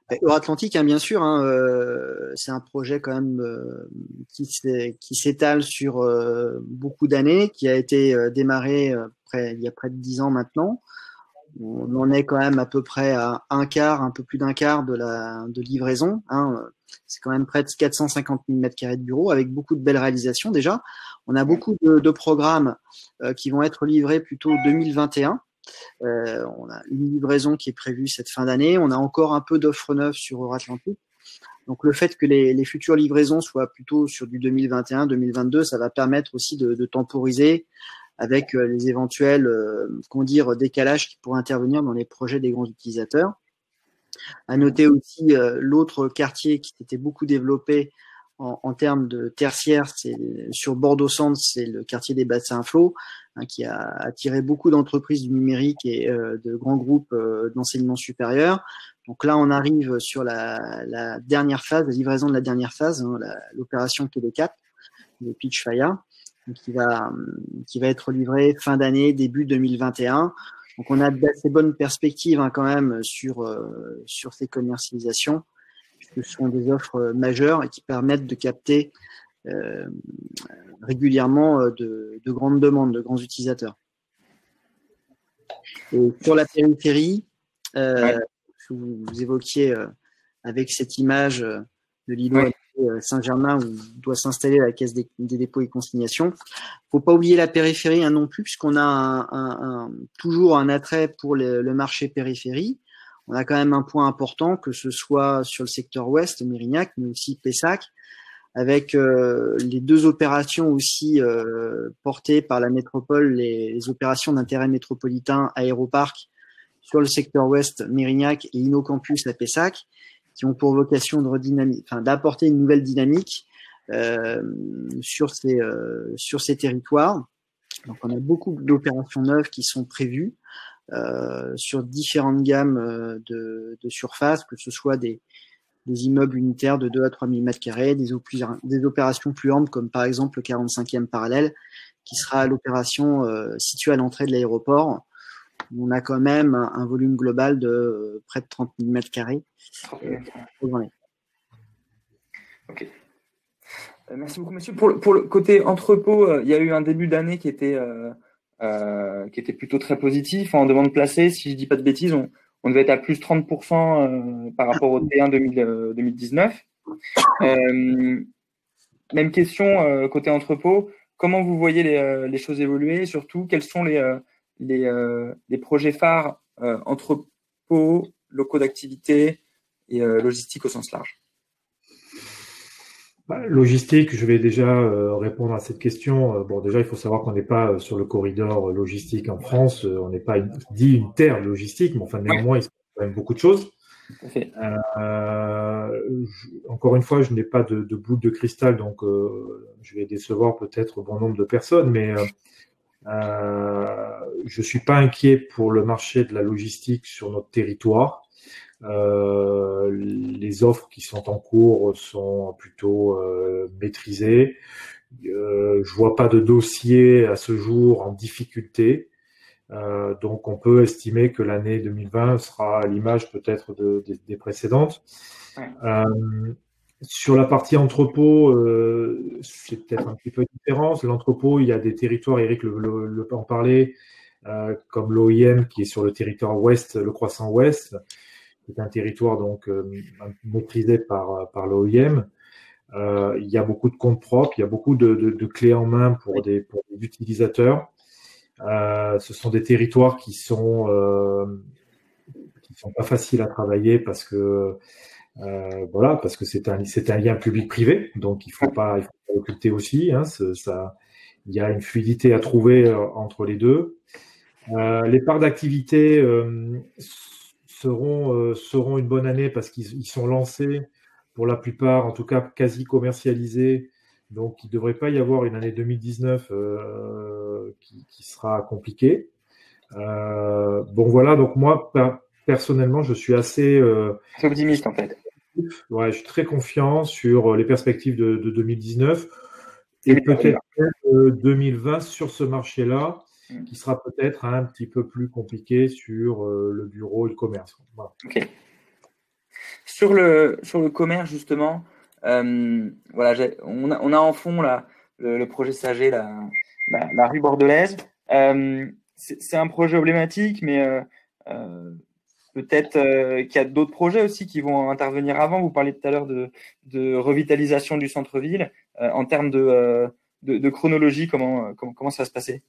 Euratlantique, hein, bien sûr, hein, c'est un projet quand même qui s'étale sur beaucoup d'années, qui a été démarré il y a près de 10 ans maintenant. On en est quand même à peu près à un peu plus d'un quart de livraison. Hein. C'est quand même près de 450 000 m² de bureaux avec beaucoup de belles réalisations déjà. On a beaucoup de programmes qui vont être livrés plutôt 2021. On a une livraison qui est prévue cette fin d'année. On a encore un peu d'offres neuves sur Euratlantique. Donc le fait que les futures livraisons soient plutôt sur du 2021, 2022, ça va permettre aussi de temporiser avec les éventuels décalages qui pourraient intervenir dans les projets des grands utilisateurs. À noter aussi l'autre quartier qui s'était beaucoup développé en termes de tertiaire, c'est sur Bordeaux-Centre, c'est le quartier des bassins à flot, hein, qui a attiré beaucoup d'entreprises du numérique et de grands groupes d'enseignement supérieur. Donc là, on arrive sur la dernière phase, la livraison de la dernière phase, hein, l'opération TD4, le Pitch Fire, qui va être livré fin d'année, début 2021. Donc on a d'assez bonnes perspectives hein, quand même sur ces commercialisations, puisque ce sont des offres majeures et qui permettent de capter régulièrement de grandes demandes, de grands utilisateurs. Et sur la périphérie, vous évoquiez avec cette image de l'îlot Saint-Germain où doit s'installer la caisse des dépôts et consignations. Faut pas oublier la périphérie hein, non plus, puisqu'on a toujours un attrait pour le marché périphérie. On a quand même un point important, que ce soit sur le secteur ouest, Mérignac, mais aussi Pessac, avec les deux opérations aussi portées par la métropole, les opérations d'intérêt métropolitain Aéroparc sur le secteur ouest, Mérignac, et InnoCampus à Pessac, qui ont pour vocation d'apporter une nouvelle dynamique sur ces territoires. Donc on a beaucoup d'opérations neuves qui sont prévues sur différentes gammes de surface, que ce soit des immeubles unitaires de 2 à 3 000 m², des opérations plus amples comme par exemple le 45e parallèle, qui sera l'opération située à l'entrée de l'aéroport. On a quand même un volume global de près de 30 000 m². Ok. Merci beaucoup, monsieur. Pour le côté entrepôt, il y a eu un début d'année qui était plutôt très positif en demande placée. Si je dis pas de bêtises, on devait être à plus 30% par rapport au T1 2019. Même question côté entrepôt. Comment vous voyez les choses évoluer? Surtout, quels sont les projets phares entrepôts, locaux d'activité et logistique au sens large? Logistique, je vais déjà répondre à cette question. Bon, déjà, il faut savoir qu'on n'est pas sur le corridor logistique en France. On n'est pas dit une terre logistique, mais enfin, néanmoins, il se passe quand même beaucoup de choses. Encore une fois, je n'ai pas de boule de cristal, donc je vais décevoir peut-être bon nombre de personnes, mais je suis pas inquiet pour le marché de la logistique sur notre territoire. Les offres qui sont en cours sont plutôt maîtrisées. Je vois pas de dossier à ce jour en difficulté. Donc on peut estimer que l'année 2020 sera à l'image peut-être des précédentes. Sur la partie entrepôt, c'est peut-être un petit peu différent. L'entrepôt, il y a des territoires, Eric le en parlait, comme l'OIM qui est sur le territoire ouest, le croissant ouest, qui est un territoire donc maîtrisé par l'OIM. Il y a beaucoup de comptes propres, il y a beaucoup de clés en main pour des utilisateurs. Ce sont des territoires qui sont pas faciles à travailler parce que parce que c'est un lien public-privé, donc il faut pas occulter aussi. Hein, il y a une fluidité à trouver entre les deux. Les parts d'activité seront une bonne année parce qu'ils sont lancés pour la plupart, en tout cas quasi commercialisés. Donc, il ne devrait pas y avoir une année 2019 qui sera compliquée. Voilà, donc moi, personnellement, je suis assez optimiste en fait. Ouais, je suis très confiant sur les perspectives de 2019 et peut-être 2020 sur ce marché-là, qui sera peut-être un petit peu plus compliqué sur le bureau et le commerce. Voilà. Ok. Sur le commerce, justement, voilà, on a en fond là, le projet Sager, la rue bordelaise. C'est un projet emblématique, mais peut-être qu'il y a d'autres projets aussi qui vont intervenir avant. Vous parliez tout à l'heure de revitalisation du centre-ville. En termes de chronologie, comment ça va se passer?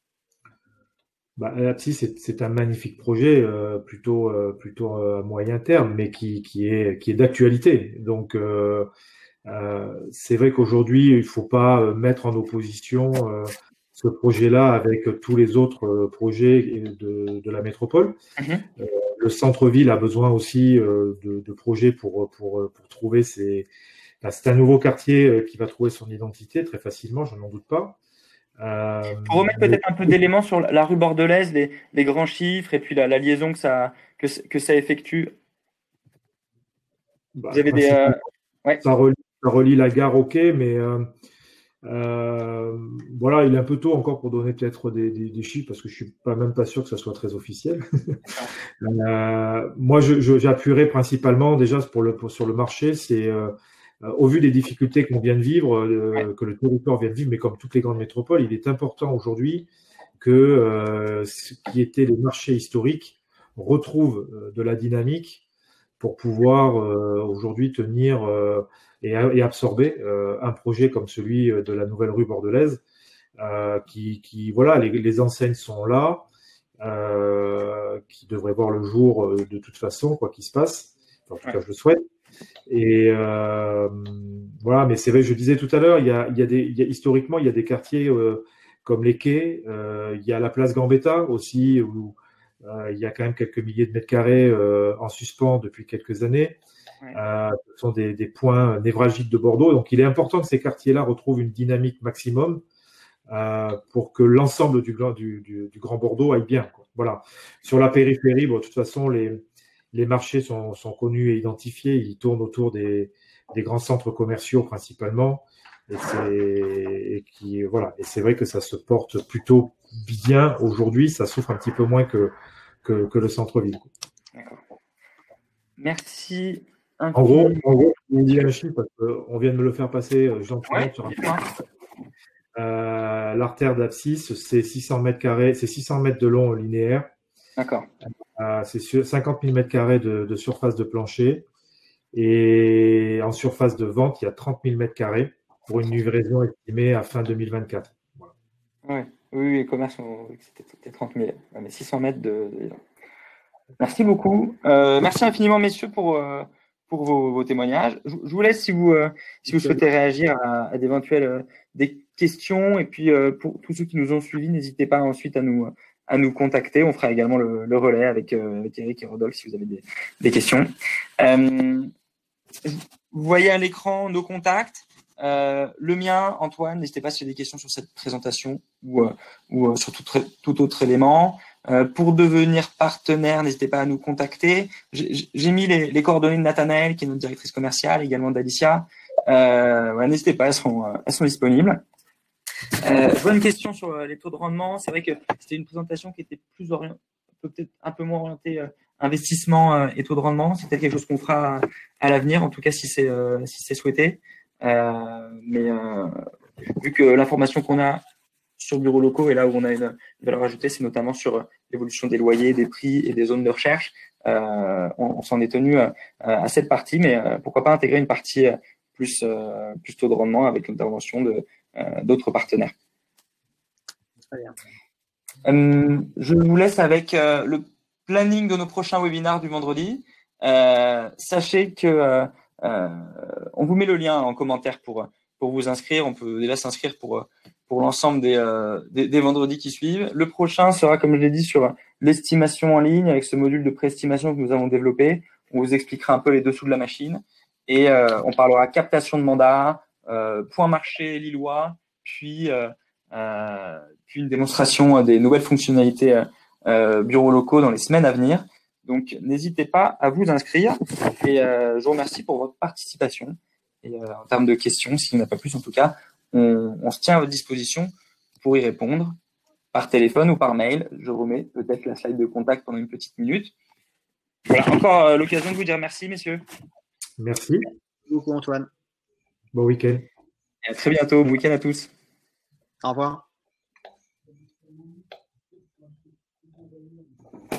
L'Apsis, c'est un magnifique projet, plutôt à moyen terme, mais qui est d'actualité. Donc, c'est vrai qu'aujourd'hui, il faut pas mettre en opposition ce projet-là avec tous les autres projets de la métropole. Mhm. Le centre-ville a besoin aussi de projets pour trouver ses. C'est un nouveau quartier qui va trouver son identité très facilement, je n'en doute pas. Pour remettre Mais peut-être un peu d'éléments sur la rue bordelaise, les grands chiffres et puis la liaison que ça effectue. Vous avez des. principalement, Ouais. ça relie la gare, ok, mais voilà, il est un peu tôt encore pour donner peut-être des chiffres parce que je suis même pas sûr que ça soit très officiel. Moi, j'appuierais principalement déjà sur le marché, c'est au vu des difficultés qu'on vient de vivre, que le territoire vient de vivre, mais comme toutes les grandes métropoles, il est important aujourd'hui que ce qui était les marchés historiques retrouvent de la dynamique pour pouvoir aujourd'hui tenir et absorber un projet comme celui de la nouvelle rue bordelaise, voilà, les enseignes sont là, qui devraient voir le jour de toute façon, quoi qu'il se passe. Enfin, en tout cas, je le souhaite. Et voilà, mais c'est vrai, je disais tout à l'heure, historiquement, il y a des quartiers comme les quais, il y a la place Gambetta aussi, où il y a quand même quelques milliers de mètres carrés en suspens depuis quelques années. Ouais. Ce sont des points névralgiques de Bordeaux. Donc, il est important que ces quartiers-là retrouvent une dynamique maximum pour que l'ensemble du Grand Bordeaux aille bien, quoi. Voilà. Sur la périphérie, bon, de toute façon, les marchés sont connus et identifiés. Ils tournent autour des grands centres commerciaux principalement. Voilà. Et c'est vrai que ça se porte plutôt bien aujourd'hui. Ça souffre un petit peu moins que le centre-ville. D'accord. Merci En gros, infiniment. je vous dis un chiffre parce qu'on vient de me le faire passer gentiment Ouais, sur un. dites-moi. L'artère d'abscisse, c'est 600 mètres carrés, c'est 600 mètres de long linéaire. D'accord. C'est 50 000 mètres carrés de surface de plancher. Et en surface de vente, il y a 30 000 mètres carrés pour une livraison estimée à fin 2024. Voilà. Ouais. Oui, les commerces, c'était 30 000. Ouais, mais 600 mètres de. Merci beaucoup. Merci infiniment, messieurs, pour vos témoignages. Je vous laisse si vous souhaitez réagir à d'éventuelles des questions. Et puis, pour tous ceux qui nous ont suivis, n'hésitez pas ensuite à nous contacter. On fera également le relais avec Eric et Rodolphe si vous avez des questions. Vous voyez à l'écran nos contacts. Le mien, Antoine, n'hésitez pas si vous avez des questions sur cette présentation ou sur tout autre élément. Pour devenir partenaire, n'hésitez pas à nous contacter. J'ai mis les coordonnées de Nathanaël, qui est notre directrice commerciale, également d'Alicia. Ouais, n'hésitez pas, elles sont disponibles. Je vois une question sur les taux de rendement. C'est vrai que c'était une présentation qui était plus peut-être un peu moins orientée investissement et taux de rendement. C'est peut-être quelque chose qu'on fera à l'avenir, en tout cas si c'est souhaité. Mais vu que l'information qu'on a sur bureaux locaux et là où on a une valeur ajoutée, c'est notamment sur l'évolution des loyers, des prix et des zones de recherche. On s'en est tenu à cette partie, mais pourquoi pas intégrer une partie plus taux de rendement avec l'intervention d'autres partenaires. Très bien. Je vous laisse avec le planning de nos prochains webinaires du vendredi. Sachez que on vous met le lien en commentaire pour vous inscrire. On peut déjà s'inscrire pour l'ensemble des vendredis qui suivent. Le prochain sera, comme je l'ai dit, sur l'estimation en ligne avec ce module de préestimation que nous avons développé. On vous expliquera un peu les dessous de la machine et on parlera captation de mandat, point marché lillois, puis une démonstration des nouvelles fonctionnalités bureaux locaux dans les semaines à venir. Donc, n'hésitez pas à vous inscrire et je vous remercie pour votre participation. Et en termes de questions, s'il n'y en a pas plus en tout cas, on se tient à votre disposition pour y répondre par téléphone ou par mail. Je remets peut-être la slide de contact pendant une petite minute. Voilà, encore l'occasion de vous dire merci, messieurs. Merci. Merci beaucoup, Antoine. Bon week-end. Et à très bientôt. Bon week-end à tous. Au revoir.